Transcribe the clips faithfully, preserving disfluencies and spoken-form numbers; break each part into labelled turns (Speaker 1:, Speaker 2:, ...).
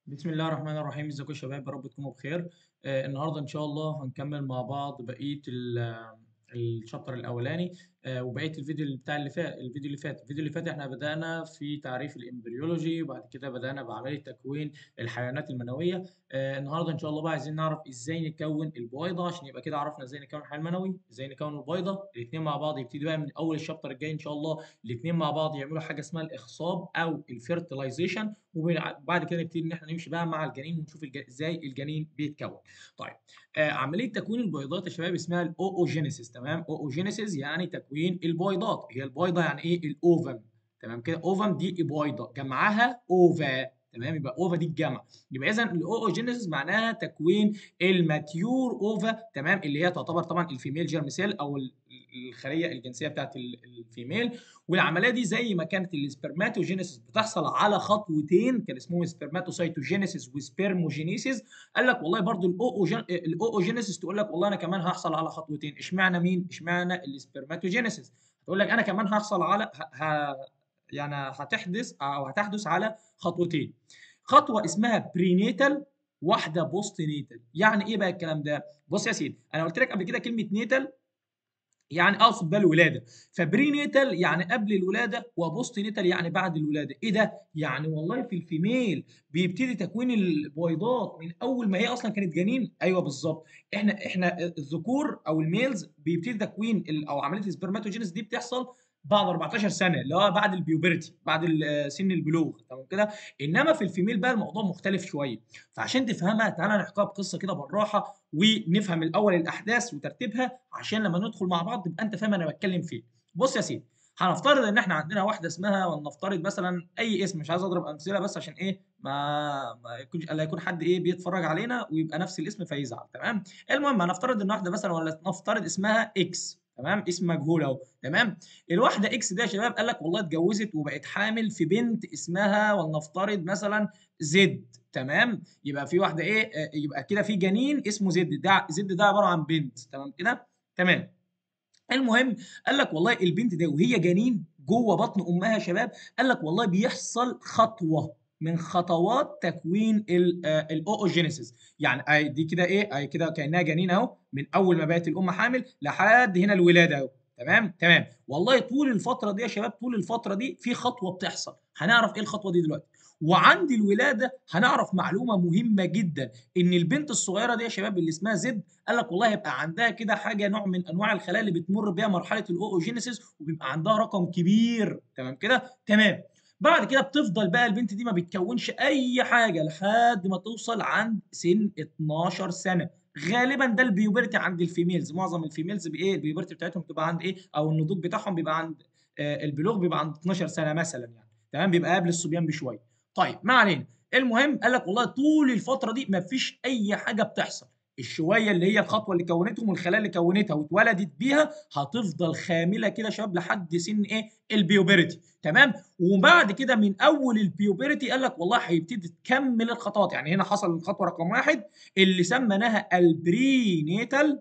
Speaker 1: بسم الله الرحمن الرحيم، ازيكم يا شباب؟ يا رب تكونوا بخير. آه النهارده ان شاء الله هنكمل مع بعض بقيه ال- الشابتر الاولاني. آه وبقيه الفيديو اللي بتاع اللي فات الفيديو اللي فات الفيديو اللي فات احنا بدانا في تعريف الامبريولوجي، وبعد كده بدانا بعمليه تكوين الحيوانات المنويه. آه النهارده ان شاء الله بقى عايزين نعرف ازاي نكون البويضه، عشان يبقى كده عرفنا ازاي نكون الحيوان المنوي، ازاي نكون البويضه. الاثنين مع بعض يبتدي بقى من اول الشابتر الجاي ان شاء الله، الاثنين مع بعض يعملوا حاجه اسمها الاخصاب او الفيرتلايزيشن، وبعد كده نبتدي ان احنا نمشي بقى مع الجنين ونشوف الج... ازاي الجنين بيتكون. طيب، آه عمليه تكوين البيضات يا شباب اسمها الاوجينيسيس. تمام، اوجينيسيس يعني تكوين البيضات. هي البيضه يعني ايه؟ الاوفم. تمام كده، اوفم دي بيضه، جمعها اوفا. تمام، يبقى اوفا دي الجمع. يبقى اذا الاوجينيسيس معناها تكوين الماتيور اوفا، تمام، اللي هي تعتبر طبعا الفيميل جيرم سيل او الخليه الجنسيه بتاعت الفيميل. والعمليه دي زي ما كانت السبرماتوجينيسيس بتحصل على خطوتين كان اسمهم سبرماتوسايتوجينيسيس وسبرموجينيسيس، قال لك والله برضو الاوجينيسيس تقول لك والله انا كمان هحصل على خطوتين. اشمعنى مين؟ اشمعنى السبرماتوجينيسيس؟ تقول لك انا كمان هحصل على ه... ه... يعني هتحدث او هتحدث على خطوتين. خطوه اسمها برينيتال، واحده بوست نيتال. يعني ايه بقى الكلام ده؟ بص يا سيدي، انا قلت لك قبل كده كلمه نيتال يعني اقصد بقى الولاده، فبري نيتال يعني قبل الولاده، وبوست نيتال يعني بعد الولاده. ايه ده؟ يعني والله في الفيميل بيبتدي تكوين البويضات من اول ما هي اصلا كانت جنين. ايوه بالظبط. احنا احنا الذكور او الميلز بيبتدي تكوين ال- او عمليه السبرماتوجينيس دي بتحصل بعد أربعتاشر سنه، اللي هو بعد البيوبرتي، بعد ال- سن البلوغ. تمام كده. انما في الفيميل بقى الموضوع مختلف شويه. فعشان تفهمها تعالى نحكيها بقصه كده بالراحه، ونفهم الاول الاحداث وترتيبها، عشان لما ندخل مع بعض تبقى انت فاهم انا بتكلم فيه. بص يا سيدي، هنفترض ان احنا عندنا واحده اسمها، ولنفترض مثلا اي اسم، مش عايز اضرب امثله بس عشان ايه ما ما يكونش لا يكون حد ايه بيتفرج علينا ويبقى نفس الاسم فيزعل. تمام. المهم هنفترض ان واحده مثلا، ولا نفترض اسمها اكس. تمام، اسم مجهول اهو. تمام. الواحده اكس دي يا شباب قال لك والله اتجوزت وبقت حامل في بنت اسمها، ولنفترض مثلا زد. تمام، يبقى في واحده ايه، آه، يبقى كده في جنين اسمه زد. ده زد ده عباره عن بنت. تمام كده. تمام. المهم قال لك والله البنت دي وهي جنين جوه بطن امها يا شباب، قال لك والله بيحصل خطوه من خطوات تكوين الاوجينيسيس. يعني اي دي كده ايه، اي كده كانها جنين اهو، من اول ما بقت الام حامل لحد هنا الولاده اهو. تمام تمام. والله طول الفتره دي يا شباب، طول الفتره دي في خطوه بتحصل، هنعرف ايه الخطوه دي دلوقتي. وعند الولاده هنعرف معلومه مهمه جدا، ان البنت الصغيره دي يا شباب اللي اسمها زد، قال لك والله يبقى عندها كده حاجه، نوع من انواع الخلايا اللي بتمر بيها مرحله الاوجينيسيس، وبيبقى عندها رقم كبير. تمام كده. تمام. بعد كده بتفضل بقى البنت دي ما بتكونش اي حاجه لحد ما توصل عند سن اتناشر سنه. غالبا ده البيوبرتي عند الفيميلز. معظم الفيميلز بايه البيوبرتي بتاعتهم بتبقى عند ايه، او النضوج بتاعهم بيبقى عند آه البلوغ بيبقى عند اتناشر سنه مثلا يعني. تمام، بيبقى قبل الصبيان بشويه. طيب ما علينا. المهم قال لك والله طول الفتره دي ما فيش اي حاجه بتحصل. الشويه اللي هي الخطوه اللي كونتهم والخلايا اللي كونتها واتولدت بيها هتفضل خامله كده شباب لحد سن ايه، البيوبرتي. تمام. وبعد كده من اول البيوبرتي قال لك والله هيبتدي تكمل الخطوات. يعني هنا حصل الخطوه رقم واحد اللي سميناها البرينيتال،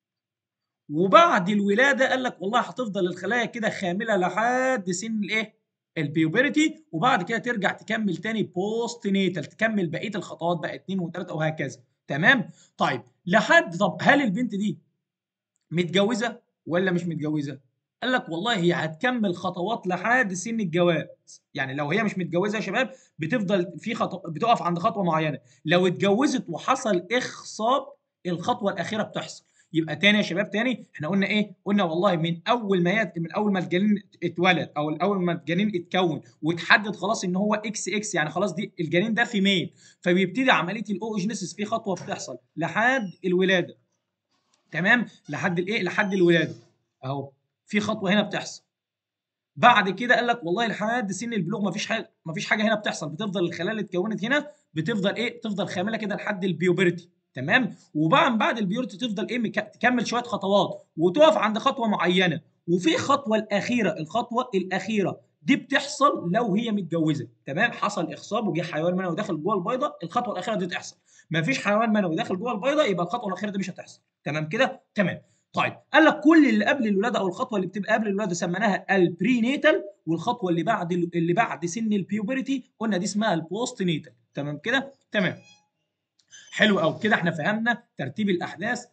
Speaker 1: وبعد الولاده قال لك والله هتفضل الخلايا كده خامله لحد سن الايه، البيوبرتي. وبعد كده ترجع تكمل تاني بوست نيتال، تكمل بقيه الخطوات بقى اتنين وتلاته وهكذا. تمام. طيب لحد، طب هل البنت دي متجوزه ولا مش متجوزه؟ قال لك والله هي هتكمل خطوات لحد سن الجواز. يعني لو هي مش متجوزه يا شباب بتفضل في خطوه، بتقف عند خطوه معينه. لو اتجوزت وحصل اخصاب، الخطوه الاخيره بتحصل. يبقى تاني يا شباب، تاني احنا قلنا ايه؟ قلنا والله من اول ما يت... من اول ما الجنين اتولد، او اول ما الجنين اتكون وتحدد خلاص ان هو اكس اكس، يعني خلاص دي الجنين ده في ميل، فبيبتدي عمليه الاوجينيسيس في خطوه بتحصل لحد الولاده. تمام، لحد الايه، لحد الولاده اهو. في خطوه هنا بتحصل. بعد كده قال لك والله لحد سن البلوغ مفيش حاجه، مفيش حاجه هنا بتحصل. بتفضل الخلايا اللي اتكونت هنا بتفضل ايه، بتفضل خامله كده لحد البيوبرتي. تمام. وبعد بعد البيوبرتي تفضل ايه مك... تكمل شويه خطوات وتقف عند خطوه معينه. وفي خطوه الاخيره، الخطوه الاخيره دي بتحصل لو هي متجوزه. تمام، حصل اخصاب وجه حيوان منوي داخل جوه البيضه، الخطوه الاخيره دي تحصل. مفيش حيوان منوي داخل جوه البيضه، يبقى الخطوه الاخيره دي مش هتحصل. تمام كده. تمام. طيب قال لك كل اللي قبل الولاده او الخطوه اللي بتبقى قبل الولاده سميناها البرينيتال، والخطوه اللي بعد اللي بعد سن البيوبرتي قلنا دي اسمها البوست نيتال. تمام كده؟ تمام. حلو قوي كده، احنا فهمنا ترتيب الاحداث.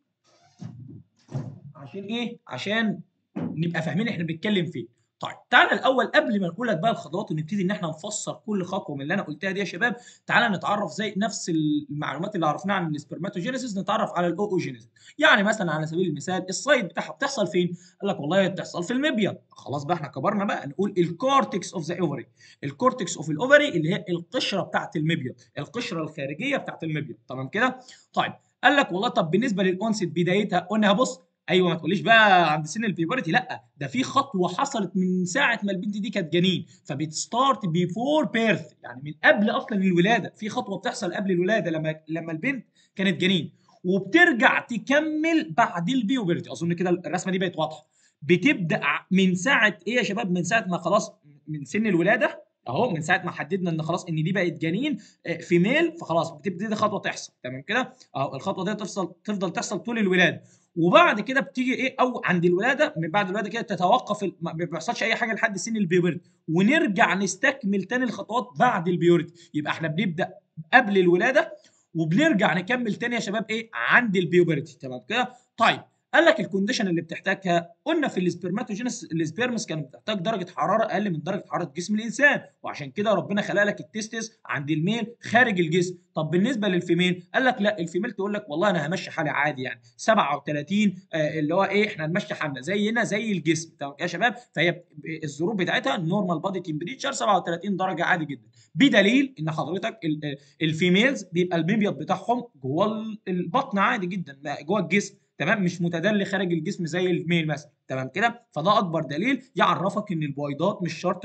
Speaker 1: عشان ايه؟ عشان نبقى فاهمين احنا بنتكلم فين. طيب تعالى الاول قبل ما نقول لك بقى الخطوات ونبتدي ان احنا نفسر كل خطوه من اللي انا قلتها دي يا شباب، تعالى نتعرف زي نفس المعلومات اللي عرفناها عن السبرماتوجينيسيس نتعرف على الاوجينيسيس. يعني مثلا على سبيل المثال السايد بتاعها بتحصل فين؟ قال لك والله بتحصل في المبيض. خلاص بقى احنا كبرنا بقى نقول الكورتكس اوف ذا اوفري. الكورتكس اوف الاوفري اللي هي القشره بتاعت المبيض، القشره الخارجيه بتاعت المبيض. تمام كده؟ طيب قال لك والله طب بالنسبه للانست بدايتها قلنا بص، ايوه ما تقوليش بقى عند سن البيبرتي، لا ده في خطوه حصلت من ساعه ما البنت دي كانت جنين، فبتستارت بيفور بيرث، يعني من قبل اصلا الولاده، في خطوه بتحصل قبل الولاده لما لما البنت كانت جنين، وبترجع تكمل بعد البيوبرتي. اظن كده الرسمه دي بقت واضحه. بتبدا من ساعه ايه يا شباب؟ من ساعه ما خلاص من سن الولاده اهو، من ساعه ما حددنا ان خلاص ان دي بقت جنين في ميل، فخلاص بتبتدي خطوه تحصل. تمام كده؟ اهو الخطوه دي تفضل تفضل تحصل طول الولاده، وبعد كده بتيجي ايه او عند الولاده، من بعد الولاده كده تتوقف، ما بيحصلش اي حاجه لحد سن البيورتي، ونرجع نستكمل تاني الخطوات بعد البيورتي. يبقى احنا بنبدا قبل الولاده وبنرجع نكمل تاني يا شباب ايه عند البيوبرتي. تمام كده؟ طيب قال لك الكونديشن اللي بتحتاجها، قلنا في السبرماتوجينس السبيرمز كانت بتحتاج درجه حراره اقل من درجه حراره جسم الانسان، وعشان كده ربنا خلق لك التستس عند الميل خارج الجسم. طب بالنسبه للفيميل قال لك لا، الفيميل تقول لك والله انا همشي حالي عادي، يعني سبعة وثلاثين آه اللي هو ايه، احنا هنمشي حالنا زينا زي الجسم. تمام يا شباب؟ فهي الظروف بتاعتها نورمال بادي تمبريتشر سبعة وثلاثين درجه عادي جدا، بدليل ان حضرتك الفيميلز بيبقى المبيض بتاعهم جوه البطن عادي جدا جوه الجسم، تمام، مش متدلي خارج الجسم زي الميل مثلا. تمام كده؟ فده اكبر دليل يعرفك ان البويضات مش شرط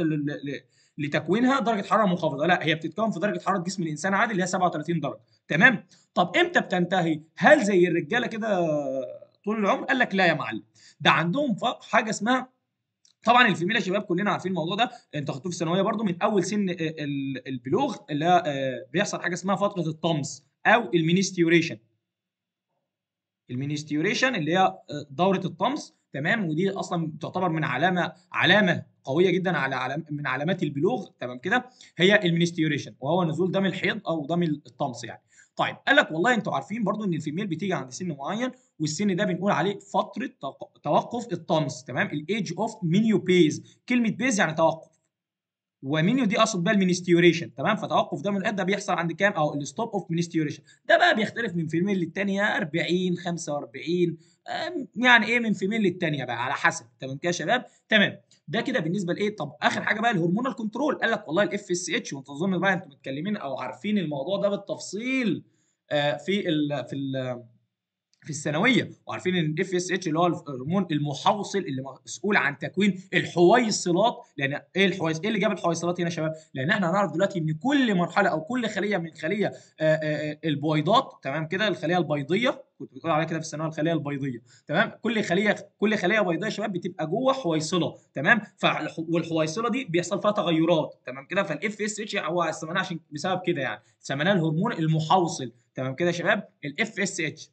Speaker 1: لتكوينها درجه حراره منخفضه، لا هي بتتكون في درجه حراره جسم الانسان عادي اللي هي سبعة وثلاثين درجه. تمام؟ طب امتى بتنتهي؟ هل زي الرجاله كده طول العمر؟ قال لك لا يا معلم، ده عندهم حاجه اسمها، طبعا الفيميل يا شباب كلنا عارفين الموضوع ده، انت خدتوه في الثانويه برضو، من اول سن البلوغ اللي بيحصل حاجه اسمها فتره الطمس او المينستيوريشن. المينستيوريشن اللي هي دوره الطمس، تمام، ودي اصلا تعتبر من علامه علامه قويه جدا على علام من علامات البلوغ. تمام كده؟ هي المينستيوريشن، وهو نزول دم الحيض او دم الطمس يعني. طيب قال لك والله انتوا عارفين برضو ان الفيميل بتيجي عند سن معين، والسن ده بنقول عليه فتره توقف الطمس. تمام؟ الايج اوف مينيو بيز، كلمه بيز يعني توقف، ومينيو دي اقصد بقى المينستيوريشن. تمام؟ فتوقف دم الحيض ده بيحصل عند كام، او الستوب اوف مينستيوريشن. ده بقى بيختلف من فيميل للثانيه، أربعين خمسة وأربعين، يعني ايه من فيميل للثانيه بقى على حسب. تمام كده يا شباب؟ تمام. ده كده بالنسبه لايه. طب اخر حاجه بقى الهرمونال كنترول، قال لك والله الاف اس اتش، وانت تظن بقى انتم متكلمين او عارفين الموضوع ده بالتفصيل في ال في ال في الثانويه، وعارفين ان الاف اس اتش اللي هو الهرمون المحوصل اللي مسؤول عن تكوين الحويصلات. لان ايه الحويص ايه اللي جاب الحويصلات هنا يا شباب؟ لان احنا هنعرف دلوقتي ان كل مرحله او كل خليه من خليه آآ آآ البويضات، تمام كده، الخليه البيضيه، كنت بتقول عليها كده في الثانويه الخليه البيضيه. تمام؟ كل خليه كل خليه بيضيه يا شباب بتبقى جوه حويصله. تمام؟ والحويصله دي بيحصل فيها تغيرات. تمام كده؟ فالاف اس اتش هو سميناه عشان بسبب كده، يعني سميناه الهرمون المحوصل. تمام كده يا شباب؟ الاف اس اتش.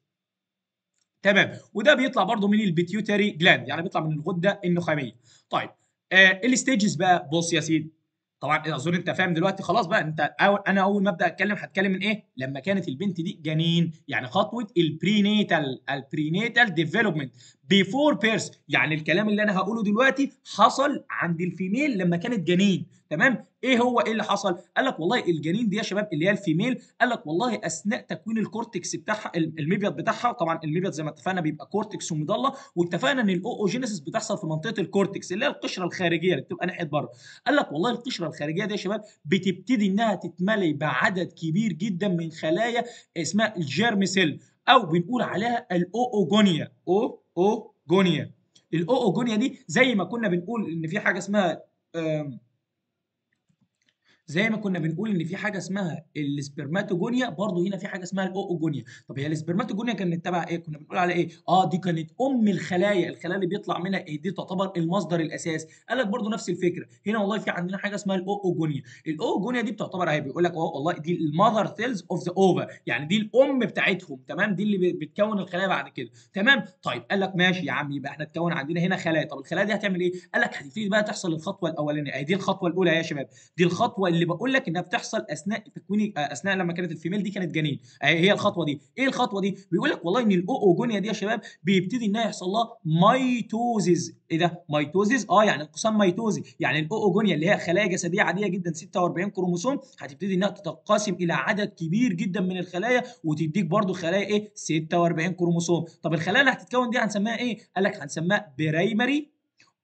Speaker 1: تمام؟ وده بيطلع برضو من البيتيوتري جلاند، يعني بيطلع من الغده النخاميه. طيب آه الستيجز بقى، بص يا سيدي، طبعا اظن انت فاهم دلوقتي خلاص بقى. انت أول انا اول ما ابدا اتكلم هتكلم من ايه؟ لما كانت البنت دي جنين، يعني خطوه البرينيتال البرينيتال ديفلوبمنت بيفور بيرث، يعني الكلام اللي انا هقوله دلوقتي حصل عند الفيميل لما كانت جنين. تمام؟ ايه هو ايه اللي حصل؟ قال لك والله الجنين دي يا شباب اللي هي الفيميل، قال لك والله اثناء تكوين الكورتكس بتاعها، المبيض بتاعها، طبعا المبيض زي ما اتفقنا بيبقى كورتكس ومضله، واتفقنا ان الاوجينيسيس بتحصل في منطقه الكورتكس اللي هي القشره الخارجيه اللي بتبقى ناحيه بره. قال لك والله القشره الخارجيه دي يا شباب بتبتدي انها تتملي بعدد كبير جدا من خلايا اسمها الجيرم سيل، او بنقول عليها الاوجونيا. او اوجونيا الاوجونيا دي زي ما كنا بنقول ان في حاجه اسمها زي ما كنا بنقول إن في حاجة اسمها السبرماتوجونيا، برضه هنا في حاجة اسمها الأوجونيا. طب هي السبرماتوجونيا كانت تبع إيه؟ كنا بنقول على إيه؟ آه دي كانت أم الخلايا، الخلايا اللي بيطلع منها إيه دي تعتبر المصدر الأساسي. قال لك برضه نفس الفكرة، هنا والله في عندنا حاجة اسمها الأوجونيا. الأوجونيا دي بتعتبر أهي بيقول لك أهو والله دي المother cells of the ova، يعني دي الأم بتاعتهم تمام، دي اللي ب بتكوّن الخلايا بعد كده تمام. طيب قال لك ماشي يا عم يبقى إحنا اتكوّن عندنا هنا خلايا، طب الخلايا دي هتعمل إيه؟ قال لك هتبتدي بقى تحصل الخطوة الأولانية، أهي دي الخطوة الأولى أهي يا شباب. دي الخطوة اللي باقول لك إنها بتحصل أثناء تكوين آآ أثناء لمّا كانت الفيميل دي كانت جنين، أهي هي الخطوة دي، إيه الخطوة دي؟ بيقول لك والله إن الأوجونيا دي يا شباب بيبتدي إنها يحصل لها ميتوزيس، إيه ده؟ ميتوزيس آه يعني انقسام ميتوزي، يعني الأوجونيا اللي هي خلايا جسدية عادية جدًا ستة وأربعين كروموسوم هتبتدي إنها تتقاسم إلى عدد كبير جدًا من الخلايا وتدّيك برضه خلايا إيه؟ ستة وأربعين كروموسوم، طب الخلايا اللي هتتكوّن دي هنسميها إيه؟ قال لك هنسميها primary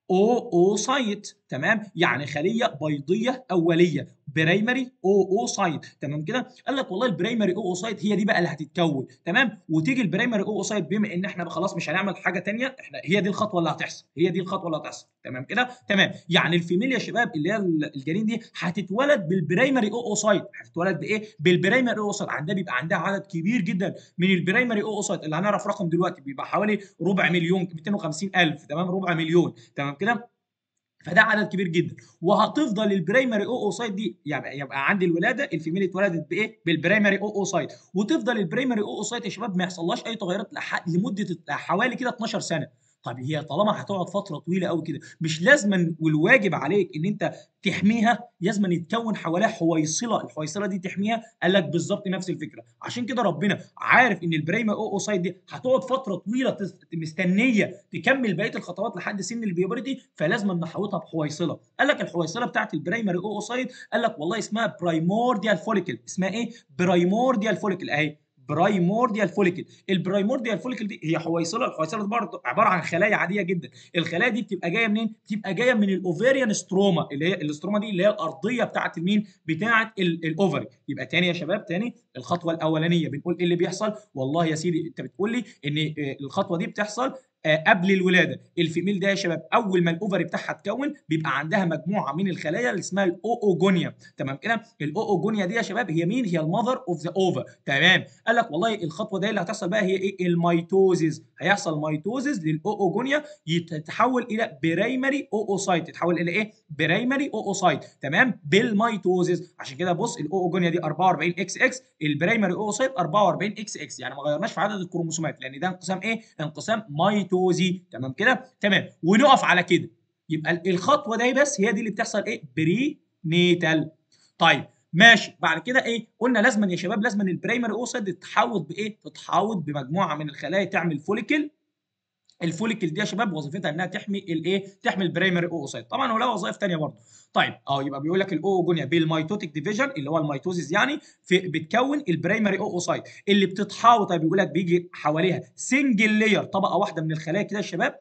Speaker 1: oocyte تمام، يعني خلية بيضية أولية primary oocyte تمام كده، قال لك والله الprimary oocyte هي دي بقى اللي هتتكوّن تمام، وتيجي الprimary oocyte بما إن إحنا خلاص مش هنعمل حاجة تانية، إحنا هي دي الخطوة اللي هتحصل، هي دي الخطوة اللي هتحصل تمام كده، تمام، يعني الفيميل يا شباب اللي هي ال الجنين دي هتتولد بالprimary oocyte، هتتولد بإيه؟ بالprimary oocyte، عندها بيبقى عندها عدد كبير جدًا من الprimary oocyte اللي هنعرف رقم دلوقتي بيبقى حوالي ربع مليون مئتين وخمسين ألف تمام، ربع مليون تمام كده؟ فده عدد كبير جدًا، وهتفضل البرايمري oocyte دي يبقى يبقى عند الولادة الفيميل اتولدت بإيه؟ بالبرايمري oocyte وتفضل البرايمري oocyte يا شباب ما يحصلهاش أي تغيرات لح لمدة حوالي كده اتناشر سنة. طب هي طالما هتقعد فترة طويلة أوي كده، مش لازمًا والواجب عليك إن أنت تحميها، لازمًا يتكوّن حواليها حويصلة، الحويصلة دي تحميها؟ قال لك بالضبط نفس الفكرة، عشان كده ربنا عارف إن البرايمري oocyte دي هتقعد فترة طويلة تس مستنية تكمّل بقية الخطوات لحد سن الpuberty فلازمًا نحوّطها بحويصلة، قال لك الحويصلة بتاعة البرايمري oocyte قال لك والله اسمها primordial follicle، اسمها إيه؟ primordial follicle أهي primordial follicle، الprimordial follicle دي هي حويصلة، الحويصلة دي برضه عبارة عن خلايا عادية جدًا، الخلايا دي بتبقى جاية منين؟ بتبقى جاية من الovarian stroma اللي هي الstroma دي اللي هي الأرضية بتاعة المين؟ بتاعة ال الovary، يبقى تاني يا شباب تاني الخطوة الأولانية بنقول إيه اللي بيحصل؟ والله يا سيدي أنت بتقول لي إن آآ الخطوة دي بتحصل آآ قبل الولادة، الفيميل ده يا شباب أول ما الأوفري بتاعها اتكوّن بيبقى عندها مجموعة من الخلايا اللي اسمها الأوجونيا تمام كده، الأوجونيا دي يا شباب هي مين؟ هي الmother of the ova تمام، قال لك والله الخطوة دي اللي هتحصل بقى هي إيه؟ الميتوزيس، هيحصل ميتوزيس للأوجونيا يت تتحوّل إلى primary oocyte تتحوّل إلى إيه؟ primary oocyte تمام، بالميتوزيس، عشان كده بُص الأوجونيا دي أربعة وأربعين إكس إكس البرايمري oocyte أربعة وأربعين إكس إكس يعني ما غيّرناش في عدد الكروموسومات لأن ده انقسام إيه؟ انقسام ميتوزي تمام كده؟ تمام، ونقف على كده، يبقى ال الخطوة دي بس هي دي اللي بتحصل إيه؟ prenatal طيب ماشي، بعد كده إيه؟ قُلنا لازمًا يا شباب لازمًا البرايمري oocyte تتحوّط بإيه؟ تتحوّط بمجموعة من الخلايا تعمل follicle الfollicle دي يا شباب وظيفتها إنها تحمي الإيه؟ تحمي البرايمري oocyte طبعًا ولها وظايف تانية برضه. طيب آه يبقى بيقول لك الأوجونيا بالميتوتيك ديفيجن اللي هو الميتوزيس يعني في بتكوّن البرايمري oocyte اللي بتتحاوط بيقول لك بييجي حواليها single layer طبقة واحدة من الخلايا كده يا شباب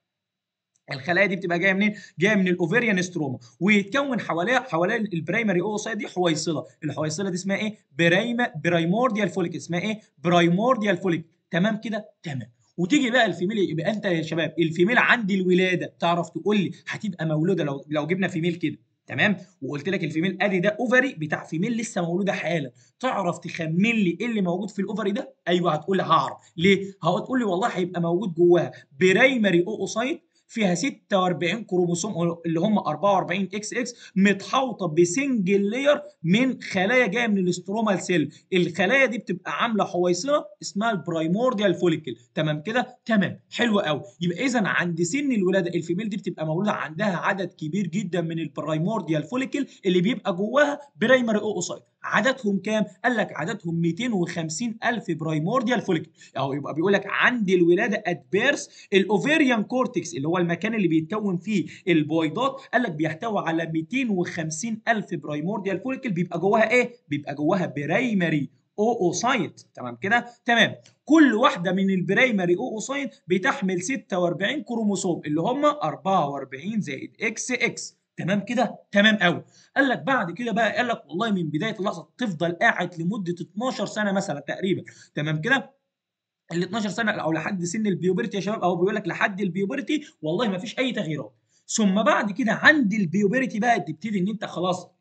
Speaker 1: الخلايا دي بتبقى جايه منين؟ جايه من الاوفيريان ستروما ويتكون حواليها حوالين البرايمري اوسايت دي حويصله، الحويصله دي اسمها ايه؟ برايما برايمورديال فوليك اسمها ايه؟ برايمورديال فوليك تمام كده؟ تمام. وتيجي بقى الفيميل يبقى انت يا شباب الفيميل عند الولاده تعرف تقول لي هتبقى مولوده لو لو جبنا فيميل كده تمام وقلت لك الفيميل ادي ده اوفري بتاع فيميل لسه مولوده حالا تعرف تخمن لي ايه اللي موجود في الاوفري ده؟ ايوه هتقول لي هعرف ليه؟ هتقول لي والله هيبقى موجود جواها برايمري اوسايت فيها ستة وأربعين كروموسوم اللي هم أربعة وأربعين اكس اكس متحوطه بسنجل لاير من خلايا جايه من الاسترومال سيل، الخلايا دي بتبقى عامله حويصله اسمها البرايمورديال فوليكل، تمام كده؟ تمام، حلو قوي، يبقى اذا عند سن الولاده الفيميل دي بتبقى مولوده عندها عدد كبير جدا من البرايمورديال فوليكل اللي بيبقى جواها برايمري اوسايت، عددهم كام؟ قال لك عددهم مئتين وخمسين ألف برايمورديال فوليكل، اهو يبقى بيقول لك عند الولاده ات بيرث الاوفيريان كورتكس اللي هو المكان اللي بيتكون فيه البويضات قال لك بيحتوي على مئتين وخمسين ألف برايمورديال فوليكل بيبقى جواها ايه؟ بيبقى جواها برايمري اوسايت تمام كده؟ تمام، كل واحده من البرايمري اوسايت بتحمل ستة وأربعين كروموسوم اللي هم أربعة وأربعين زائد اكس اكس تمام كده؟ تمام قوي. قال لك بعد كده بقى قال لك والله من بدايه اللحظه تفضل قاعد لمده اتناشر سنه مثلا تقريبا تمام كده؟ ال اتناشر سنه او لحد سن البيوبرتي يا شباب او بيقول لك لحد البيوبرتي والله ما فيش اي تغييرات ثم بعد كده عند البيوبرتي بقى تبتدي ان انت خلاص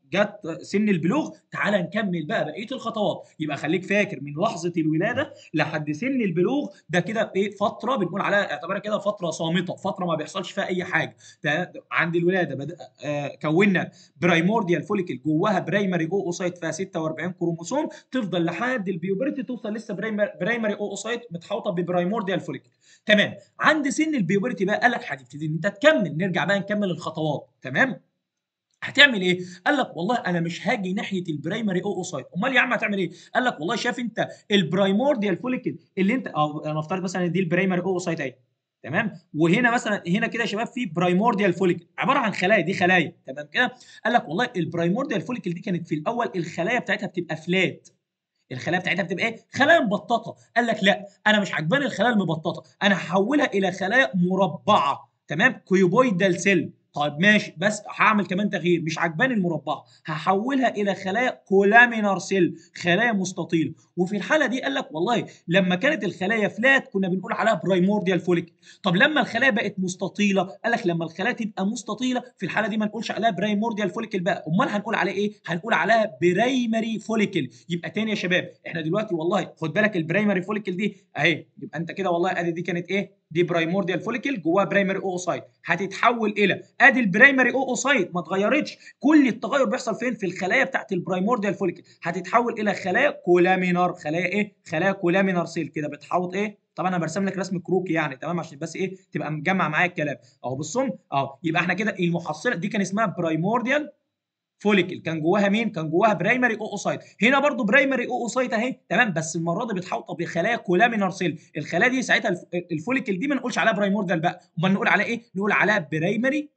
Speaker 1: جت سن البلوغ، تعالى نكمل بقى بقيه الخطوات. يبقى خليك فاكر من لحظه الولاده لحد سن البلوغ ده كده ايه، فتره بنقول عليها اعتبرها كده فتره صامته، فتره ما بيحصلش فيها اي حاجه. ده عند الولاده بدأ آه كونا برايمورديال فوليكل جواها برايمري اوسايت فيها ستة وأربعين كروموسوم، تفضل لحد البيوبرتي توصل لسه برايمري اوسايت متحوطه ببرايمورديال فوليكل. تمام. عند سن البيوبرتي بقى قال لك هتبتدي ان انت تكمل، نرجع بقى نكمل الخطوات. تمام. هتعمل ايه؟ قال لك والله انا مش هاجي ناحيه البرايمري اوسايت. امال يا عم هتعمل ايه؟ قال لك والله شايف انت البرايمورديال فوليكل اللي انت، او انا افترض مثلا دي البرايمري اوسايت اهي، تمام، وهنا مثلا هنا كده يا شباب في برايمورديال فوليكل عباره عن خلايا، دي خلايا، تمام كده. قال لك والله البرايمورديال فوليكل دي كانت في الاول الخلايا بتاعتها بتبقى فلات، الخلايا بتاعتها بتبقى ايه؟ خلايا مبططه. قال لك لا، انا مش عجباني الخلايا المبططه، انا هحولها الى خلايا مربعه، تمام، كيوبويدال سيل. طيب ماشي، بس هعمل كمان تغيير، مش عجباني المربعه، هحولها الى خلايا كولامينار سيل، خلايا مستطيله. وفي الحاله دي قال لك والله لما كانت الخلايا فلات كنا بنقول عليها برايمورديال فوليك. طب لما الخلايا بقت مستطيله، قال لك لما الخلايا تبقى مستطيله في الحاله دي ما نقولش عليها برايمورديال فوليكل بقى، امال هنقول عليها ايه؟ هنقول عليها برايمري فوليكل. يبقى تاني يا شباب احنا دلوقتي والله خد بالك البرايمري فوليكل دي اهي، يبقى انت كده والله ادي دي كانت ايه؟ دي برايمورديال فوليكل جواها برايمري اوسايت، هتتحول الى ادي البرايمري اوسايت ما اتغيرتش، كل التغير بيحصل فين؟ في الخلايا بتاعت البرايمورديال فوليكل، هتتحول الى خلايا كولامينار، خلايا ايه؟ خلايا كولامينار سيل كده بتحوط ايه؟ طبعا انا برسم لك رسم كروكي يعني، تمام، عشان بس ايه تبقى مجمع معايا الكلام اهو بالصم اهو. يبقى احنا كده المحصله دي كان اسمها برايمورديال فوليكل، كان جواها مين؟ كان جواها برايمري اوسايت. هنا برضو برايمري اوسايت اهي، تمام، بس المره دي بتحوطه بخلايا كولامينار سيل. الخلايا دي ساعتها الف... الفوليكل دي ما نقولش عليها برايمورديال بقى، امال نقول عليها ايه؟ نقول عليها برايمري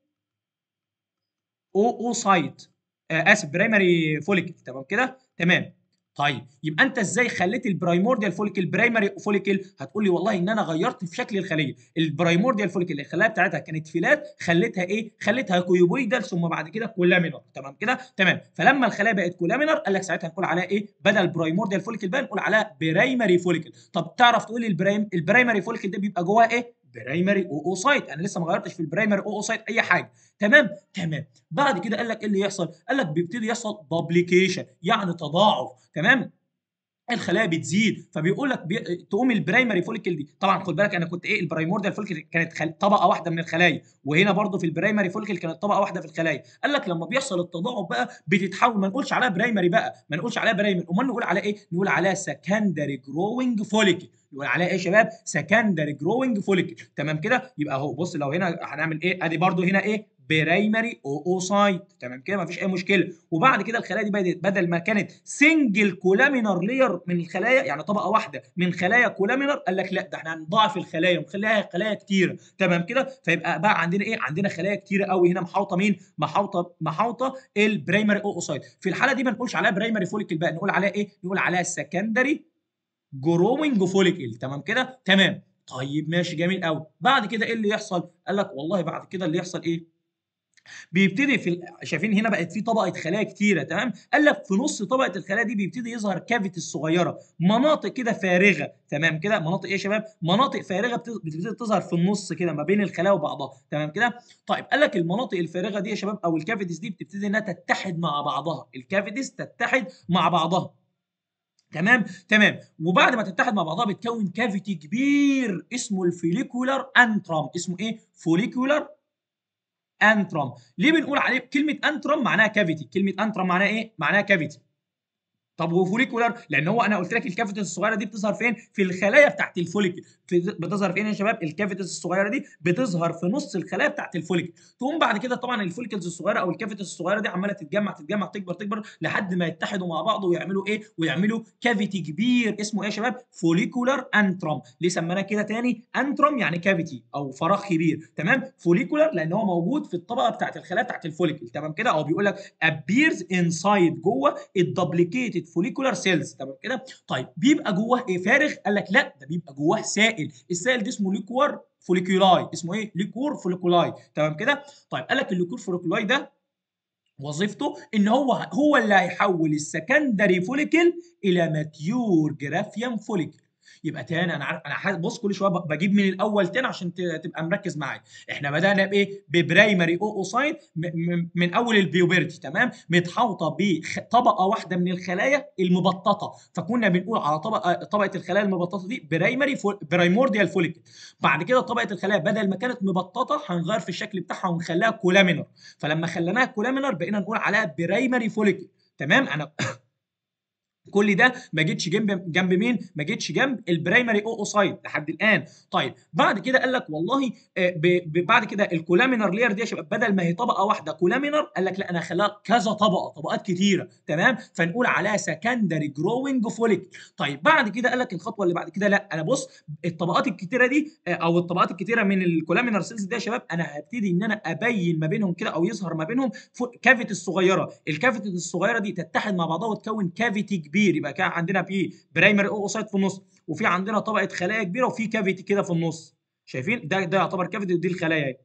Speaker 1: اوسايت، آه اسف برايمري فوليكل، تمام كده، تمام. طيب يبقى انت ازاي خليت البرايمورديال فوليكل برايمري فوليكل؟ هتقول لي والله ان انا غيرت في شكل الخليه. البرايمورديال فوليكل الخلايا بتاعتها كانت فيلات، خليتها ايه؟ خليتها كيوبويدال ثم بعد كده كولامينار، تمام كده، تمام. فلما الخلايا بقت كولامينار قال لك ساعتها نقول عليها ايه؟ بدل برايمورديال فوليكل بقى نقول عليها برايمري فوليكل. طب تعرف تقول لي البرايم البرايمري فوليكل ده بيبقى جواه ايه؟ برايمري اوسايت. انا لسه ما غيرتش في البرايمري اوسايت اي حاجه، تمام، تمام. بعد كده قال لك ايه اللي يحصل؟ قال لك بيبتدي يحصل دوبليكيشن يعني تضاعف، تمام، الخلايا بتزيد. فبيقول لك بي... تقوم البرايمري فوليكل دي، طبعا خد بالك انا كنت ايه، البرايمورديال فوليكل كانت خل... طبقه واحده من الخلايا، وهنا برضو في البرايمري فوليكل كانت طبقه واحده في الخلايا. قال لك لما بيحصل التضاعف بقى بتتحول، ما نقولش عليها برايمري بقى، ما نقولش عليها برايمري، امال نقول عليها ايه؟ نقول عليها سكندري جروينج فوليكل. نقول عليها ايه يا شباب؟ سكندري جروينج فوليكل، تمام كده. يبقى اهو بص لو هنا هنعمل ايه؟ ادي برضو هنا ايه؟ برايمري اوسايت، تمام كده مفيش اي مشكله. وبعد كده الخلايا دي بدات بدل ما كانت سنجل كولامينار لير من الخلايا يعني طبقه واحده من خلايا كولامينار، قال لك لا ده احنا هنضاعف الخلايا ونخليها خلايا كتيره، تمام كده. فيبقى بقى عندنا ايه؟ عندنا خلايا كتيره قوي هنا محاوطه مين؟ محاوطه محاوطه البرايمري اوسايت. في الحاله دي ما نقولش عليها برايمري فوليكل بقى، نقول عليها ايه؟ نقول عليها سكندري جروينج فوليكل، تمام كده، تمام. طيب ماشي جميل قوي. بعد كده ايه اللي يحصل؟ قال لك والله بعد كده اللي يحصل ايه؟ بيبتدي في ال... شايفين هنا بقت في طبقه خلايا كتيره، تمام. قال لك في نص طبقه الخلايا دي بيبتدي يظهر كافيتي الصغيره، مناطق كده فارغه، تمام كده. مناطق ايه يا شباب؟ مناطق فارغه بت... بتبتدي تظهر في النص كده ما بين الخلايا وبعضها، تمام كده. طيب قال لك المناطق الفارغه دي يا شباب او الكافيتيز دي بتبتدي انها تتحد مع بعضها، الكافيتيز تتحد مع بعضها، تمام، تمام. وبعد ما تتحد مع بعضها بتكون كافيتي كبير اسمه الفوليكولار انترم. اسمه ايه؟ فوليكولار انترم. ليه بنقول عليه كلمه انترم؟ معناها كافيتي. كلمه انترم معناها ايه؟ معناها كافيتي. طب وفوليكولار؟ لان هو انا قلت لك الكافيتيز الصغيره دي بتظهر فين؟ في الخلايا بتاعت الفوليكل. في بتظهر فين يا شباب؟ الكافيتيز الصغيره دي بتظهر في نص الخلايا بتاعت الفوليكل. تقوم بعد كده طبعا الفوليكلز الصغيره او الكافيتيز الصغيره دي عماله تتجمع تتجمع تكبر تكبر لحد ما يتحدوا مع بعض ويعملوا ايه؟ ويعملوا كافيتي كبير اسمه ايه يا شباب؟ فوليكولار انترم. ليه سميناه كده تاني؟ انترم يعني كافيتي او فراغ كبير، تمام. فوليكولار لان هو موجود في الطبقه بتاعت الخلايا بتاعت الفوليكل، تمام كده. او بيقول لك appears inside جوه الدبليكيتد فوليكولار سيلز، تمام كده. طيب بيبقى جواه ايه؟ فارغ؟ قال لك لا ده بيبقى جواه سائل. السائل ده اسمه ليكور فوليكولاي. اسمه ايه؟ ليكور فوليكولاي، تمام كده. طيب قال لك الليكور فوليكولاي ده وظيفته ان هو هو اللي هيحول السكندري فوليكل الى ماتيور جرافيان فوليكل. يبقى تاني انا عارف انا حاسس بص كل شويه ب- بجيب من الاول تاني عشان ت- تبقى مركز معايا. احنا بدانا بايه؟ ببرايمري اوسايت من اول البيوبرتي، تمام، متحوطه بطبقه واحده من الخلايا المبططه، فكنا بنقول على طبقه طبقه الخلايا المبططه دي برايمري فول برايمورديال فوليكل. بعد كده طبقه الخلايا بدل ما كانت مبططه هنغير في الشكل بتاعها ونخليها كولامينر، فلما خليناها كولامينر بقينا نقول عليها برايمري فوليكل. تمام. انا كل ده ما جيتش جنب جنب مين؟ ما جيتش جنب البرايمري اوسايت لحد الان. طيب بعد كده قال لك والله آه، ب- ب- بعد كده الكولامينر لير دي يا شباب بدل ما هي طبقه واحده كولامينر، قال لك لا انا هخليها كذا طبقه، طبقات كتيره، تمام، فنقول عليها سكندري جروينج فوليك. طيب بعد كده قال لك الخطوه اللي بعد كده، لا انا بص الطبقات الكتيره دي آه، او الطبقات الكتيره من الكولامينر سيلز دي يا شباب انا هبتدي ان انا ابين ما بينهم كده او يظهر ما بينهم كافيتي الصغيره، الكافيتي الصغيره دي تتحد مع بعضها وتكون كافيتي كبير، يبقى كده عندنا في برايمري اوسايت في النص، وفي عندنا طبقه خلايا كبيره، وفي كافيتي كده في النص. شايفين ده ده يعتبر كافيتي، ودي الخلايا اهي.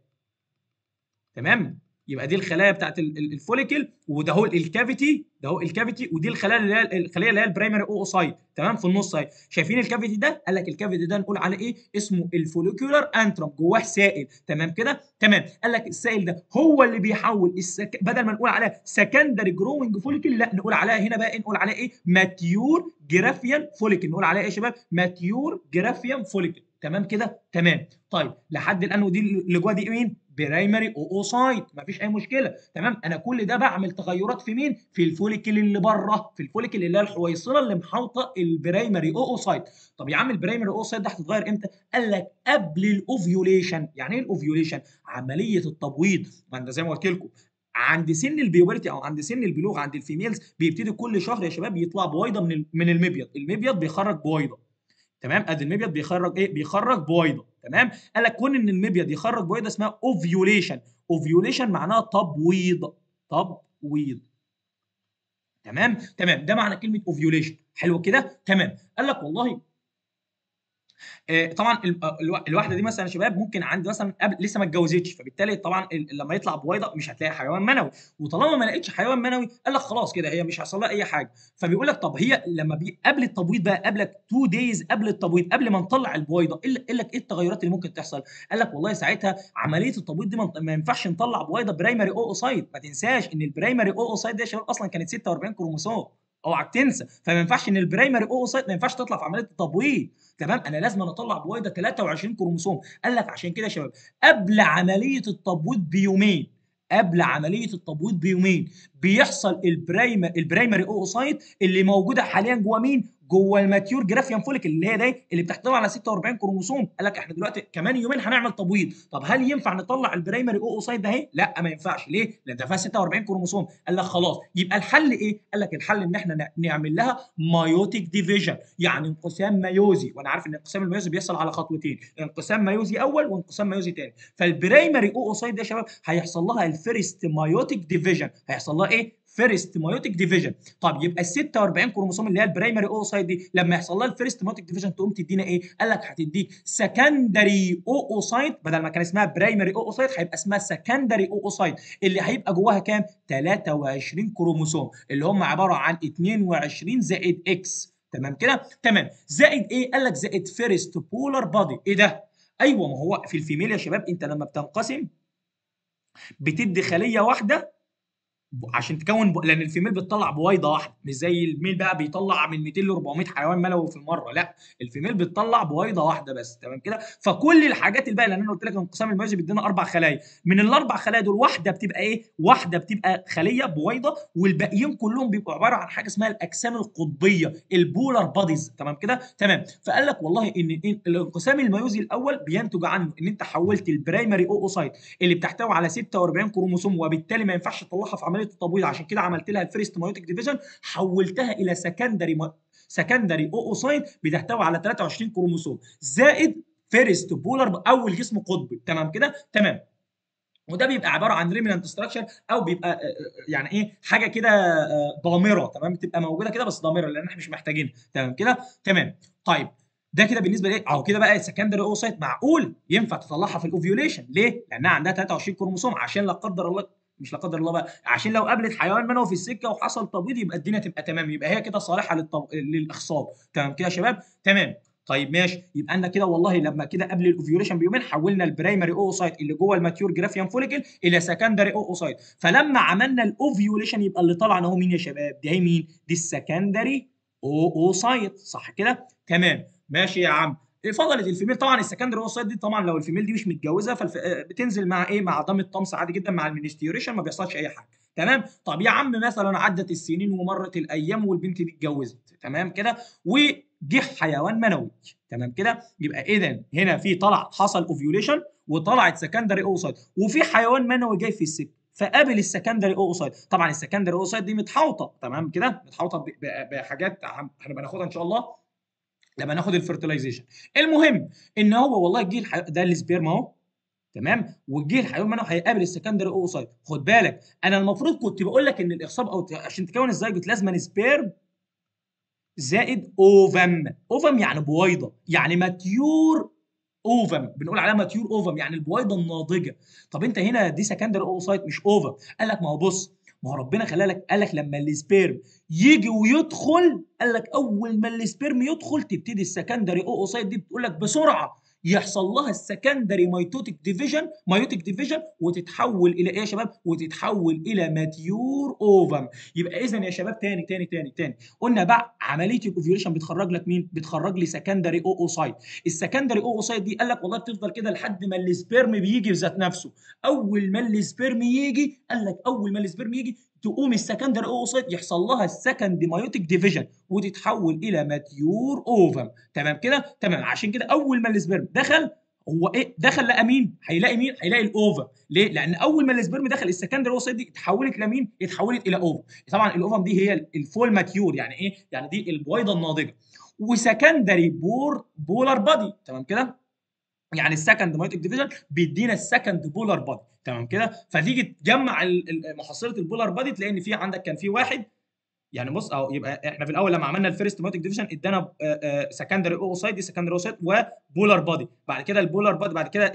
Speaker 1: تمام. يبقى دي الخلايا بتاعت ال- ال- الفوليكل، وده هو الكافيتي، ده هو الكافيتي، ودي الخلايا اللي هي الخليه اللي هي البرايمري اوسايت، تمام، في النص اهي. شايفين الكافيتي ده؟ قال لك الكافيتي ده نقول عليه ايه؟ اسمه الفوليكولار انترم، جواه سائل، تمام كده؟ تمام. قال لك السائل ده هو اللي بيحول السك... بدل ما نقول عليها سكندري جروينج فوليكل، لا نقول عليها هنا بقى إيه؟ نقول عليها ايه؟ ماتيور جرافيان فوليكل. نقول عليها ايه يا شباب؟ ماتيور جرافيان فوليكل. تمام كده؟ تمام. طيب لحد الان ودي اللي جوه دي مين؟ برايمري اوسايت، مفيش اي مشكله، تمام. انا كل ده بعمل تغيرات في مين؟ في الفوليكل اللي بره، في الفوليكل اللي هي الحويصله اللي محاوطه البرايمري اوسايت. طب يا عم البرايمري اوسايت ده هتتغير امتى؟ قال لك قبل الاوفيوليشن. يعني ايه الاوفيوليشن؟ عمليه التبويض. ما انت زي ما قلت لكم عند سن البيوبرتي او عند سن البلوغ عند الفيميلز بيبتدي كل شهر يا شباب يطلع بويضه من من المبيض، المبيض بيخرج بويضه، تمام. ادي المبيض بيخرج ايه؟ بيخرج بويضه، تمام. قال لك كون ان المبيض يخرج بويضه اسمها اوفيوليشن، اوفيوليشن معناها تبويض، تبويض، تمام تمام. ده معنى كلمه اوفيوليشن. حلو كده؟ تمام. قال لك والله آه، طبعا ال- الوا- الواحده دي مثلا يا شباب ممكن عند مثلا قبل لسه ما اتجوزتش، فبالتالي طبعا ال- لما يطلع بويضه مش هتلاقي حيوان منوي، وطالما ما لقيتش حيوان منوي قال لك خلاص كده هي مش هيحصل لها اي حاجه. فبيقول لك طب هي لما بي قبل التبويض بقى، قبلك اتنين دايز قبل التبويض، قبل ما نطلع البويضه، قال قال لك ايه التغيرات اللي ممكن تحصل؟ قال لك والله ساعتها عمليه التبويض دي ما ما ينفعش نطلع بويضه برايمري اوسايت. ما تنساش ان البرايمري اوسايت دي يا شباب اصلا كانت ستة واربعين كروموسوم، اوعى تنسى. فما ينفعش ان البرايمري اوسايت ما ينفعش تطلع في عمليه التبويض، تمام. انا لازم اطلع بويضه تلاتة وعشرين كروموسوم. قال لك عشان كده يا شباب قبل عمليه التبويض بيومين، قبل عمليه التبويض بيومين بيحصل البرايمر البرايمري اوسايت اللي موجوده حاليا جوه مين؟ جوه الماتيور جرافيان فوليكل اللي هي ده اللي بتحتوي على ستة واربعين كروموسوم. قال لك احنا دلوقتي كمان يومين هنعمل تبويض، طب هل ينفع نطلع البرايمري اوسايت ده اهي؟ لا ما ينفعش. ليه؟ لان ده فيها ستة واربعين كروموسوم. قال لك خلاص يبقى الحل ايه؟ قال لك الحل ان احنا نعمل لها مايوتيك ديفيجن، يعني انقسام ميوزي. وانا عارف ان انقسام الميوزي بيحصل على خطوتين، انقسام ميوزي اول وانقسام ميوزي ثاني. فالبرايمري اوسايت ده يا شباب هيحصل لها الفيرست مايوتيك ديفيجن، هيحصل لها ايه؟ فيرست مايوتيك ديفيجن. طب يبقى ال ستة واربعين كروموسوم اللي هي البرايمري اوسايت دي لما يحصل لها الفيرست مايوتيك ديفيجن تقوم تدينا ايه؟ قال لك هتديك سكندري اوسايت، بدل ما كان اسمها برايمري اوسايت هيبقى اسمها سكندري اوسايت، اللي هيبقى جواها كام؟ تلاتة وعشرين كروموسوم، اللي هم عباره عن اتنين وعشرين زائد اكس، تمام كده؟ تمام. زائد ايه؟ قال لك زائد فيرست بولار بادي. ايه ده؟ ايوه ما هو في الفيميل يا شباب انت لما بتنقسم بتدي خليه واحده عشان تكون ب... لان الفيميل بتطلع بويضه واحده، مش زي الميل بقى بيطلع من ميتين ل اربعمية حيوان منوي في المره، لا الفيميل بتطلع بويضه واحده بس، تمام كده؟ فكل الحاجات الباقيه، لان انا قلت لك انقسام الميوزي بيدينا اربع خلايا، من الاربع خلايا دول واحده بتبقى ايه؟ واحده بتبقى خليه بويضه، والباقيين كلهم بيبقوا عباره عن حاجه اسمها الاجسام القطبيه، البولار باديز، تمام كده؟ تمام. فقال لك والله ان إن الانقسام الميوزي الاول بينتج عنه ان انت حولت البرايمري اوسايت اللي بتحتوي على ستة واربعين كروموسوم وبالتالي ما ينفعش تطلعها في عمليه التبويض، عشان كده عملت لها الفيرست مايوتيك ديفيجن، حولتها الى سكندري ما... سكندري اوسايت بتحتوي على تلاتة وعشرين كروموسوم زائد فيرست بولر اول جسم قطبي، تمام كده؟ تمام. وده بيبقى عباره عن ريمنانت ستراكشر، او بيبقى آه، آه، يعني ايه؟ حاجه كده آه، ضامره، تمام، بتبقى موجوده كده بس ضامره لان احنا مش محتاجينها، تمام كده؟ تمام. طيب ده كده بالنسبه لايه؟ اهو كده بقى السكندري اوسايت معقول ينفع تطلعها في الاوفيوليشن. ليه؟ لانها عندها تلاتة وعشرين كروموسوم، عشان لا قدر الله، مش لا قدر الله بقى، عشان لو قابلت حيوان منوي في السكه وحصل تبويض يبقى الدنيا تبقى تمام، يبقى هي كده صالحه للطب... للاخصاب، تمام كده يا شباب؟ تمام. طيب ماشي، يبقى لنا كده والله لما كده قبل الاوفيوليشن بيومين حولنا البرايمري اوسايت اللي جوه الماتيور جرافيان فوليكل الى سكندري اوسايت، فلما عملنا الاوفيوليشن يبقى اللي طلع اهو مين يا شباب؟ دي هي مين؟ دي السكندري اوسايت، صح كده؟ تمام ماشي يا عم. فضلت الفيميل طبعا السكندري اوسايت دي طبعا لو الفيميل دي مش متجوزه فالف... بتنزل مع ايه؟ مع دم الطمس عادي جدا مع المنستيوريشن، ما بيحصلش اي حاجه. تمام. طب يا عم مثلا عدت السنين ومرت الايام والبنت دي اتجوزت، تمام كده، وجه حيوان منوي، تمام كده، يبقى اذا هنا في طلع حصل اوفيوليشن وطلعت سكندري اوسايت، وفي حيوان منوي جاي في السكه فقابل السكندري اوسايت. طبعا السكندري اوسايت دي متحوطه، تمام كده، متحوطه بحاجات هنبقى ناخدها ان شاء الله لما ناخد الفيرتلايزيشن. المهم ان هو والله جه الحي... ده السبيرم اهو، تمام، والجه الحيوان منه هيقابل السكندري اوسايت. خد بالك انا المفروض كنت بقول لك ان الاخصاب او عشان تكون الزيجوت لازم سبيرم زائد اوفم. اوفم يعني بويضه، يعني ماتيور اوفم، بنقول عليها ماتيور اوفم يعني البويضه الناضجه. طب انت هنا دي سكندري اوسايت مش اوفم. قال لك ما هو بص، ما هو ربنا خلى لك، قال لك لما السبيرم يجي ويدخل، قال لك اول ما السبيرم يدخل تبتدي السكندري اوسايت دي بتقول لك بسرعه يحصل لها السكندري ميتوتيك ديفيجن، ميوتيك ديفيجن، وتتحول الى ايه يا شباب؟ وتتحول الى ماتيور اوفم. يبقى اذا يا شباب تاني تاني تاني تاني قلنا بقى عمليه الاوفيوليشن بتخرج لك مين؟ بتخرج لي سكندري او اوسايت. السكندري او اوسايت دي قال لك والله بتفضل كده لحد ما السبيرم بيجي بذات نفسه. اول ما السبيرم يجي، قال لك اول ما السبيرم يجي تقوم السكندري اوسايت يحصل لها السكند مايوتيك ديفيجن وتتحول الى ماتيور اوفم، تمام كده؟ تمام. عشان كده اول ما السبيرم دخل، هو ايه؟ دخل لقى مين؟ هيلاقي مين؟ هيلاقي الاوفم. ليه؟ لان اول ما السبيرم دخل السكندري اوسايت دي اتحولت لمين؟ اتحولت الى اوفم. طبعا الاوفم دي هي الفول ماتيور، يعني ايه؟ يعني دي البويضه الناضجه. وسكندري بور بولار بادي، تمام كده؟ يعني السكند مايوتيك ديفيجن بيدينا السكند بولار بادي، تمام كده؟ فتيجي تجمع محصله البولار بادي تلاقي ان في عندك كان في واحد، يعني بص اهو، يبقى احنا في الاول لما عملنا الفيرست مايوتيك ديفيجن ادانا سكندري اوسايت، دي سكندري اوسايت وبولار بادي. بعد كده البولار بادي، بعد كده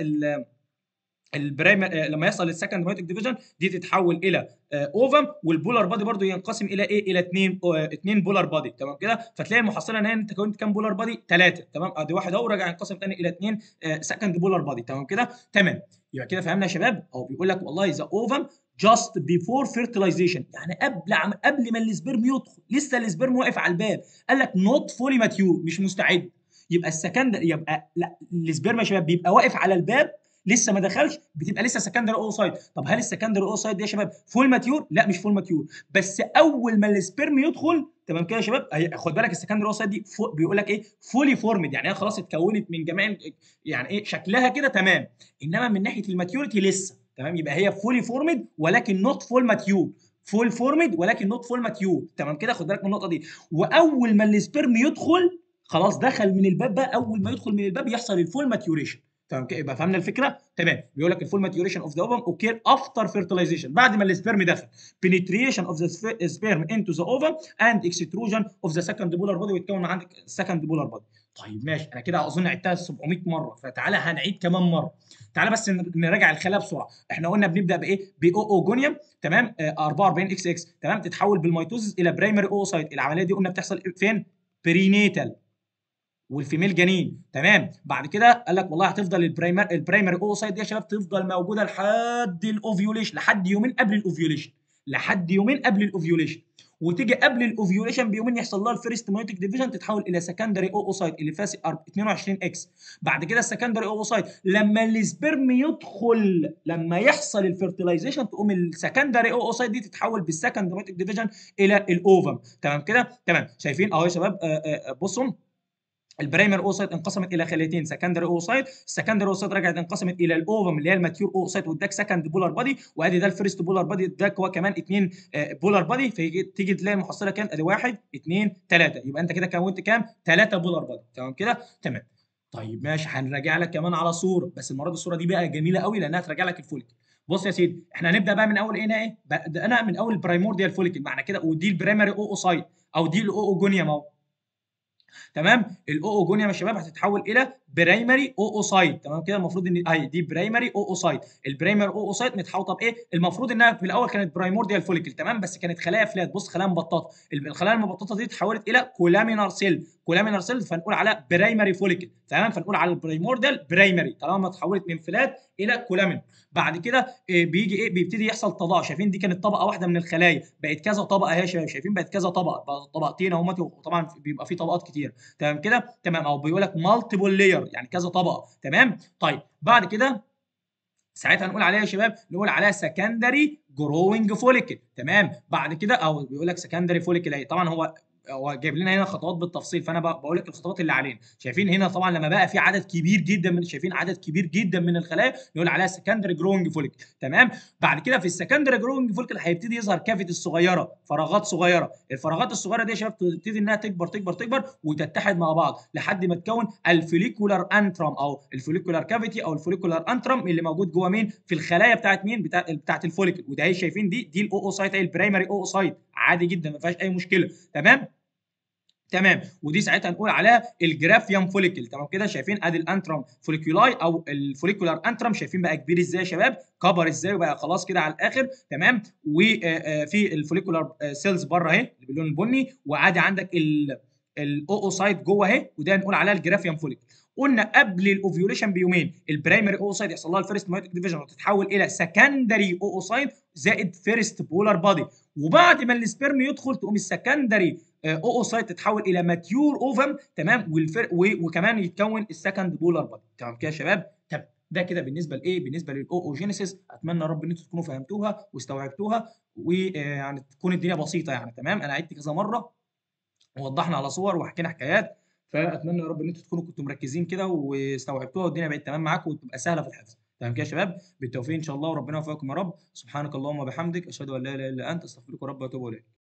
Speaker 1: البرايم لما يحصل السكند مايوتيك ديفيجن دي تتحول الى اوفم، والبولار بادي برضو ينقسم الى ايه؟ الى اثنين اثنين بولار بادي، تمام كده؟ فتلاقي المحصله ان انت كونت كام بولار بادي؟ ثلاثه، تمام؟ ادي واحد اهو راجع ينقسم ثاني الى اثنين سكند بولار بادي، تمام كده؟ تمام. يبقى كده فهمنا يا شباب. او بيقول لك والله ذا اوفم جاست بيفور فيرتلايزيشن، يعني قبل عم قبل ما السبرم يدخل لسه السبرم واقف على الباب، قال لك نوت فولي ماتيور، مش مستعد. يبقى السكند يبقى لا، السبرم يا شباب بيبقى واقف على الباب لسه ما دخلش، بتبقى لسه سكندري اوسايد. طب هل السكندري اوسايد دي يا شباب فول ماتيور؟ لا مش فول ماتيور، بس اول ما السبرم يدخل، تمام كده يا شباب، خد بالك السكندري اوسايد دي بيقول لك ايه؟ فولي فورمد، يعني هي خلاص اتكونت من جميع، يعني ايه شكلها كده تمام، انما من ناحيه الماتيوريتي لسه، تمام؟ يبقى هي فولي فورمد ولكن نوت فول ماتيور، فول فورمد ولكن نوت فول ماتيور، تمام كده؟ خد بالك من النقطه دي. واول ما السبرم يدخل خلاص دخل من الباب بقى، اول ما يدخل من الباب يحصل الفول ماتيوريشن، تمام كده؟ يبقى فهمنا الفكره. تمام. بيقول لك الفول ماتيوريشن اوف ذا اوفم اوكير افتر فيرتلايزيشن، بعد ما السبرم دخل، penetration of the sperm into the ovum and extrusion of the second polar body، ويتكون عندك second polar body. طيب ماشي، انا كده اظن عدتها سبعمية مره، فتعالى هنعيد كمان مره. تعالى بس نراجع الخلايا بسرعه. احنا قلنا بنبدا بايه؟ باوجونيوم، تمام؟ آه اربعة واربعين اكس اكس، تمام؟ تتحول بالميتوزيس الى برايمري اوسايت. العمليه دي قلنا بتحصل فين؟ برينيتال والفيميل جنين، تمام؟ بعد كده قال لك والله هتفضل البرايمر البرايمري اوسايت دي يا شباب تفضل موجوده لحد الاوفيوليشن، لحد يومين قبل الاوفيوليشن، لحد يومين قبل الاوفيوليشن. وتيجي قبل الاوفيوليشن بيومين يحصل لها الفيرست مايوتيك ديفيجن تتحول الى سكندري اوسايت اللي فيها اتنين وعشرين اكس. بعد كده السكندري اوسايت لما السبرم يدخل، لما يحصل الفيرتلايزيشن تقوم السكندري اوسايت دي تتحول بالسكند مايوتيك ديفيجن الى الاوفم، تمام كده؟ تمام. شايفين اهو يا شباب؟ بصوا، البرايمر اوسايت انقسمت الى خليتين سكندري اوسايت، السكندري اوسايت رجعت انقسمت الى الاوفم اللي هي الماتيور اوسايت واداك سكند بولار بادي، وادي ده الفيرست بولار بادي اداك هو كمان اثنين بولار بادي، فتيجي تلاقي المحصله كام؟ ادي واحد اثنين ثلاثه، يبقى انت كده كونت كام؟ ثلاثه بولار بادي، تمام كده؟ تمام. طيب ماشي، هنراجع لك كمان على صوره، بس المره دي الصوره دي بقى جميله قوي لانها تراجع لك الفوليكل. بص يا سيدي، احنا هنبدا بقى من اول ايه؟ ايه ده؟ انا من اول البرايمورديال فوليكل، معنى كده ودي البرايمري اوسايت او دي الاوجونيوم اهو، تمام؟ الاوجونيوم يا شباب هتتحول الى برايمري اوسايت، تمام كده؟ المفروض ان اهي دي برايمري اوسايت. البرايمري اوسايت متحوطه بايه؟ المفروض انها في الاول كانت برايمورديال فوليكل، تمام؟ بس كانت خلايا فلات، بص خلايا مبططه، الخلايا المبططه دي اتحولت الى كولامينار سيل، كولامينار سيلز فنقول عليها برايمري فوليكل، تمام؟ فنقول على البريموردال برايمري طالما اتحولت من فلات الى كولامينار. بعد كده آه، بيجي ايه؟ بيبتدي يحصل تضاع. شايفين دي كانت طبقه واحده من الخلايا بقت كذا طبقه اهي يا شباب، شايفين بقت كذا طبقه، بقى طبقتين اهمت، وطبعا بيبقى في طبقات كتير، تمام كده؟ تمام. او بيقول لك مالتيبل لاير يعني كذا طبقه، تمام؟ طيب بعد كده ساعتها نقول عليها يا شباب، نقول عليها سكندري جروينج فوليكل، تمام؟ بعد كده او بيقول لك سكندري فوليكل اهي. طبعا هو هو جايب لنا هنا خطوات بالتفصيل، فانا بقول لك الخطوات اللي علينا. شايفين هنا طبعا لما بقى في عدد كبير جدا من شايفين عدد كبير جدا من الخلايا نقول عليها سكندري جروينج فوليكل، تمام؟ بعد كده في السكندري جروينج فوليكل هيبتدي يظهر كافيتي الصغيره، فراغات صغيره. الفراغات الصغيره دي يا شباب تبتدي انها تكبر تكبر تكبر وتتحد مع بعض لحد ما تكون الفوليكولار انترم او الفوليكولار كافيتي او الفوليكولار انترم اللي موجود جوه مين؟ في الخلايا بتاعت مين؟ بتاعت بتاعت الفوليكل. وده اهي شايفين دي دي الاوسايت اهي البرايمري اوسايت، عادي جدا ما فيهاش اي مشكله، تمام؟ تمام. ودي ساعتها نقول عليها الجرافيام فوليكل، تمام كده؟ شايفين ادي الانترم فوليكولاي او الفوليكولار انترم، شايفين بقى كبير ازاي يا شباب؟ كبر ازاي وبقى خلاص كده على الاخر، تمام؟ وفي الفوليكولار سيلز بره اهي اللي باللون البني، وعادي عندك الاوسايت جوه اهي، وده نقول عليها الجرافيام فوليكل. قلنا قبل الاوفيوليشن بيومين البرايمري اوسايت يحصل لها الفيرست مايوتيك ديفيجن وتتحول الى سكندري اوسايت زائد فيرست بولار بادي، وبعد ما السبرم يدخل تقوم السكندري اوسايت تتحول الى ماتيور اوفم، تمام؟ والفر... و... وكمان يتكون السكند بولار بادي، تمام كده يا شباب؟ تمام. ده كده بالنسبه لايه؟ بالنسبه للاوجينيسيس. اتمنى يا رب ان انتم تكونوا فهمتوها واستوعبتوها، ويعني تكون الدنيا بسيطه يعني، تمام؟ انا عدت كذا مره ووضحنا على صور وحكينا حكايات، فاتمنى يا رب ان انتم تكونوا كنتوا مركزين كده واستوعبتوها والدنيا بقت تمام معاكم وتبقى سهله في الحفظ، تمام كده يا شباب؟ بالتوفيق ان شاء الله وربنا يوفقكم يا رب. سبحانك اللهم وبحمدك اشهد ان لا اله الا انت استغفرك ورب واتوب اليك.